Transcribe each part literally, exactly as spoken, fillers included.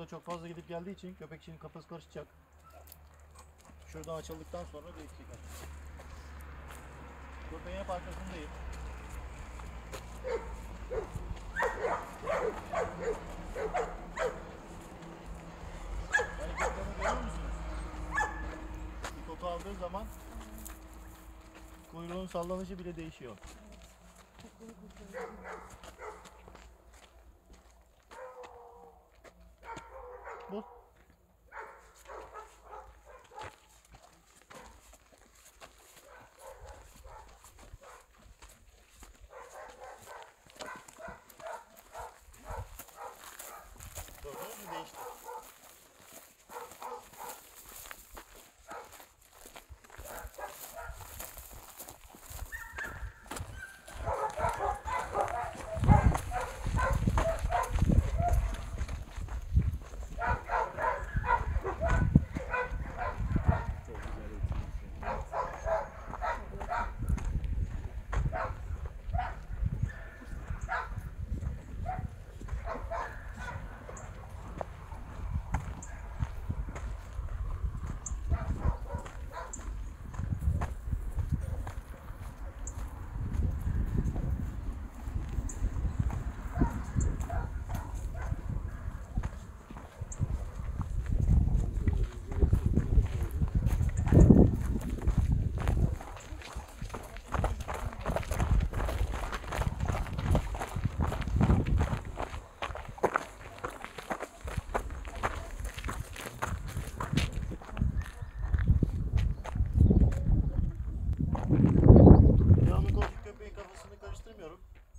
Burada çok fazla gidip geldiği için köpek şimdi kafası karışacak. Şuradan açıldıktan sonra değişecek. Köpeğin hep arkasındayım. Hareketlerini görüyor musunuz? Bir koku aldığı zaman kuyruğun sallanışı bile değişiyor. Bu. Gördünüz mü, değişti. Devamlı koşup köpeğin kafasını karıştırmıyorum.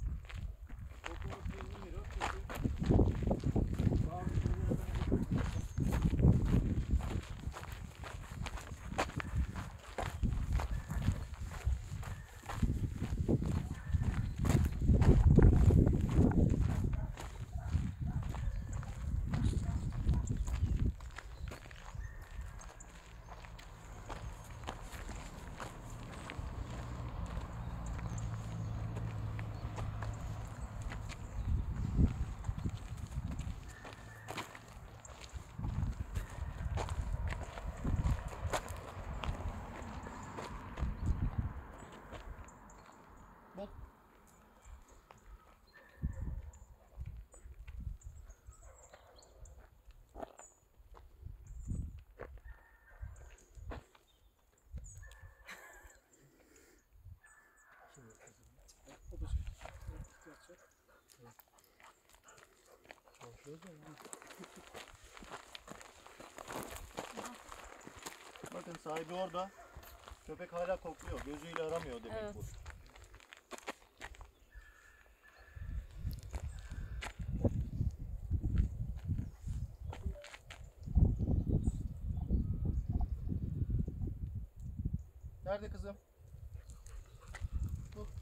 Bak. Bakın sahibi orada. Köpek hala kokluyor. Gözüyle aramıyor demek Evet. bu. Nerede kızım? Bu.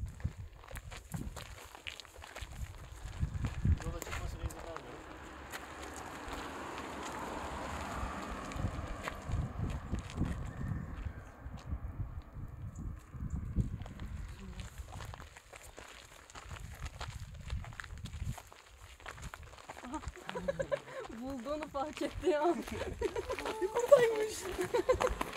Yola çıkmasına izin vermiyorum. Bulduğunu fark etti ya. Buradaymış.